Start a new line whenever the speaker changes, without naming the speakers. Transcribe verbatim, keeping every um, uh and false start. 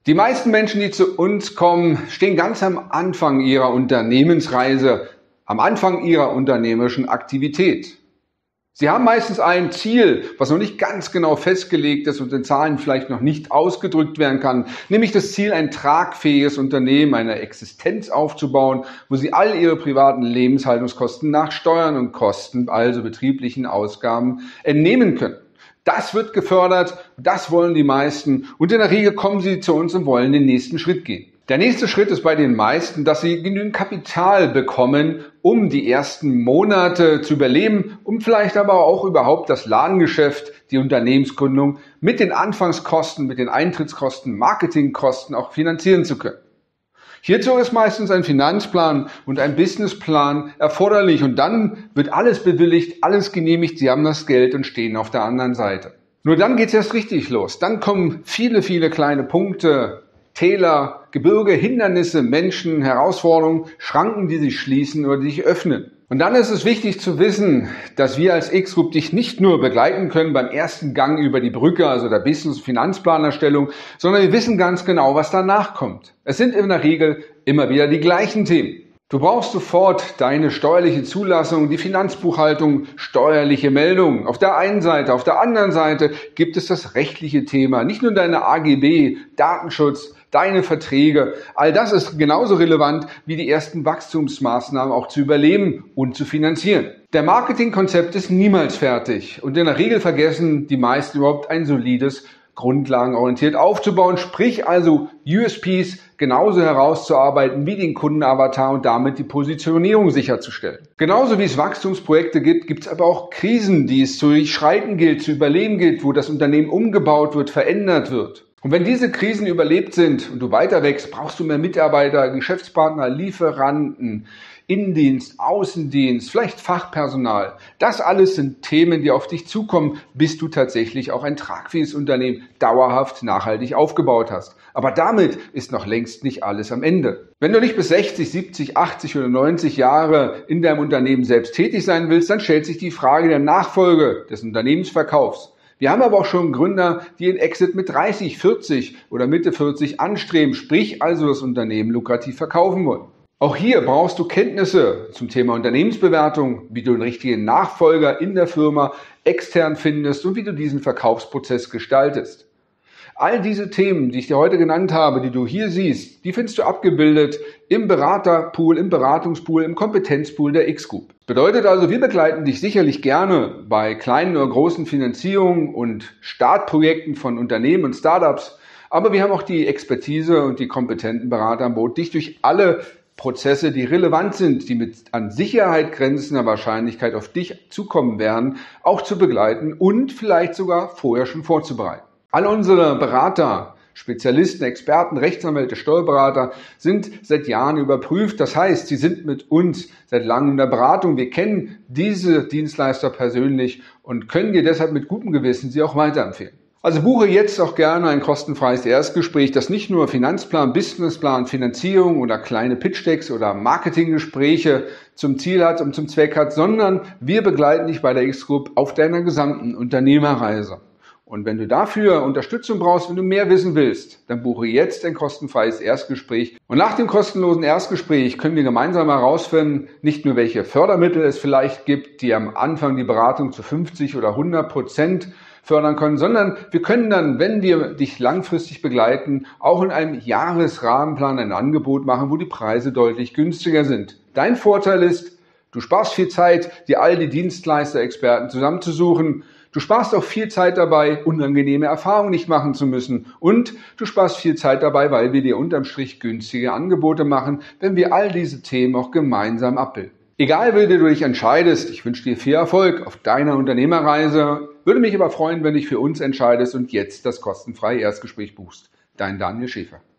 Die meisten Menschen, die zu uns kommen, stehen ganz am Anfang ihrer Unternehmensreise, am Anfang ihrer unternehmerischen Aktivität. Sie haben meistens ein Ziel, was noch nicht ganz genau festgelegt ist und in Zahlen vielleicht noch nicht ausgedrückt werden kann, nämlich das Ziel, ein tragfähiges Unternehmen, eine Existenz aufzubauen, wo sie all ihre privaten Lebenshaltungskosten nach Steuern und Kosten, also betrieblichen Ausgaben, entnehmen können. Das wird gefördert, das wollen die meisten und in der Regel kommen sie zu uns und wollen den nächsten Schritt gehen. Der nächste Schritt ist bei den meisten, dass sie genügend Kapital bekommen, um die ersten Monate zu überleben, um vielleicht aber auch überhaupt das Ladengeschäft, die Unternehmensgründung mit den Anfangskosten, mit den Eintrittskosten, Marketingkosten auch finanzieren zu können. Hierzu ist meistens ein Finanzplan und ein Businessplan erforderlich und dann wird alles bewilligt, alles genehmigt, Sie haben das Geld und stehen auf der anderen Seite. Nur dann geht es erst richtig los. Dann kommen viele, viele kleine Punkte, Täler, Gebirge, Hindernisse, Menschen, Herausforderungen, Schranken, die sich schließen oder die sich öffnen. Und dann ist es wichtig zu wissen, dass wir als X-Group dich nicht nur begleiten können beim ersten Gang über die Brücke, also der Business- und Finanzplanerstellung, sondern wir wissen ganz genau, was danach kommt. Es sind in der Regel immer wieder die gleichen Themen. Du brauchst sofort deine steuerliche Zulassung, die Finanzbuchhaltung, steuerliche Meldungen. Auf der einen Seite, auf der anderen Seite gibt es das rechtliche Thema, nicht nur deine A G B, Datenschutz, deine Verträge. All das ist genauso relevant wie die ersten Wachstumsmaßnahmen auch zu überleben und zu finanzieren. Der Marketingkonzept ist niemals fertig und in der Regel vergessen die meisten überhaupt ein solides grundlagenorientiert aufzubauen, sprich also U S Ps genauso herauszuarbeiten wie den Kundenavatar und damit die Positionierung sicherzustellen. Genauso wie es Wachstumsprojekte gibt, gibt es aber auch Krisen, die es zu durchschreiten gilt, zu überleben gilt, wo das Unternehmen umgebaut wird, verändert wird. Und wenn diese Krisen überlebt sind und du weiter wächst, brauchst du mehr Mitarbeiter, Geschäftspartner, Lieferanten, Innendienst, Außendienst, vielleicht Fachpersonal. Das alles sind Themen, die auf dich zukommen, bis du tatsächlich auch ein tragfähiges Unternehmen dauerhaft nachhaltig aufgebaut hast. Aber damit ist noch längst nicht alles am Ende. Wenn du nicht bis sechzig, siebzig, achtzig oder neunzig Jahre in deinem Unternehmen selbst tätig sein willst, dann stellt sich die Frage der Nachfolge des Unternehmensverkaufs. Wir haben aber auch schon Gründer, die den Exit mit dreißig, vierzig oder Mitte vierzig anstreben, sprich also das Unternehmen lukrativ verkaufen wollen. Auch hier brauchst du Kenntnisse zum Thema Unternehmensbewertung, wie du den richtigen Nachfolger in der Firma extern findest und wie du diesen Verkaufsprozess gestaltest. All diese Themen, die ich dir heute genannt habe, die du hier siehst, die findest du abgebildet im Beraterpool, im Beratungspool, im Kompetenzpool der X-Group. Bedeutet also, wir begleiten dich sicherlich gerne bei kleinen oder großen Finanzierungen und Startprojekten von Unternehmen und Startups, aber wir haben auch die Expertise und die kompetenten Berater an Bord, dich durch alle Prozesse, die relevant sind, die mit an Sicherheit grenzender Wahrscheinlichkeit auf dich zukommen werden, auch zu begleiten und vielleicht sogar vorher schon vorzubereiten. All unsere Berater, Spezialisten, Experten, Rechtsanwälte, Steuerberater sind seit Jahren überprüft. Das heißt, sie sind mit uns seit langem in der Beratung. Wir kennen diese Dienstleister persönlich und können dir deshalb mit gutem Gewissen sie auch weiterempfehlen. Also buche jetzt auch gerne ein kostenfreies Erstgespräch, das nicht nur Finanzplan, Businessplan, Finanzierung oder kleine Pitch-Decks oder Marketinggespräche zum Ziel hat und zum Zweck hat, sondern wir begleiten dich bei der X-Group auf deiner gesamten Unternehmerreise. Und wenn du dafür Unterstützung brauchst, wenn du mehr wissen willst, dann buche jetzt ein kostenfreies Erstgespräch. Und nach dem kostenlosen Erstgespräch können wir gemeinsam herausfinden, nicht nur welche Fördermittel es vielleicht gibt, die am Anfang die Beratung zu fünfzig oder hundert Prozent fördern können, sondern wir können dann, wenn wir dich langfristig begleiten, auch in einem Jahresrahmenplan ein Angebot machen, wo die Preise deutlich günstiger sind. Dein Vorteil ist, du sparst viel Zeit, dir all die Dienstleister, Experten zusammenzusuchen. Du sparst auch viel Zeit dabei, unangenehme Erfahrungen nicht machen zu müssen. Und du sparst viel Zeit dabei, weil wir dir unterm Strich günstige Angebote machen, wenn wir all diese Themen auch gemeinsam abbilden. Egal, wie du dich entscheidest, ich wünsche dir viel Erfolg auf deiner Unternehmerreise. Würde mich aber freuen, wenn du dich für uns entscheidest und jetzt das kostenfreie Erstgespräch buchst. Dein Daniel Schäfer.